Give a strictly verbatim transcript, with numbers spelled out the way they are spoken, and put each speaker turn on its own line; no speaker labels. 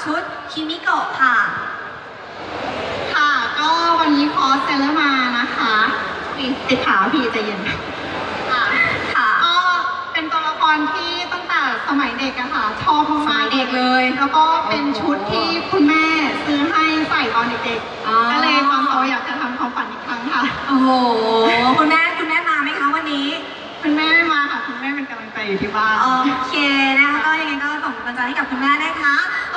ชุดคิมิโกะค่ะ
ค่ะก็วันนี้คอสเซเลอร์มานะคะติดขาพี่ใจเย็นค่ะค่ะก็เป็นตัวละครที่ตั้งแต่สมัยเด็กอะค่ะชอบมากๆเด็กเลยแล้วก็เป็นชุดที่คุณแม่ซื้อให้ใส่ตอนเด็กๆก็เลยตอนโตอยากจะทำความฝันอีกครั้งค่ะ
โอ้โหคุณแม่คุณแม่มาไหมคะวันนี้
คุณแม่ไม่มาค่ะคุณแม่เป็นกำลังใจอยู่ที่บ้าน
โอเคนะคะก็ยังไงก็ส่งกำลังใจให้กับคุณแม่นะคะ